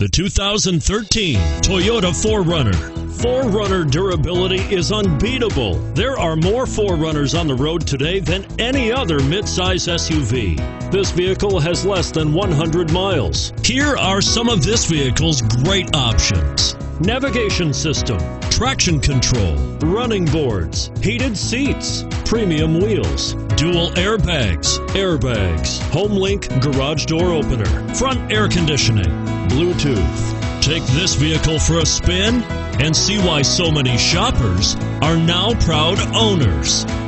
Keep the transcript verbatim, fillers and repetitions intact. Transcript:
The two thousand thirteen Toyota four runner. four runner durability is unbeatable. There are more four runners on the road today than any other midsize S U V. This vehicle has less than one hundred miles. Here are some of this vehicle's great options: navigation system, traction control, running boards, heated seats, premium wheels, dual airbags, airbags, HomeLink garage door opener, front air conditioning, Bluetooth. Take this vehicle for a spin and see why so many shoppers are now proud owners.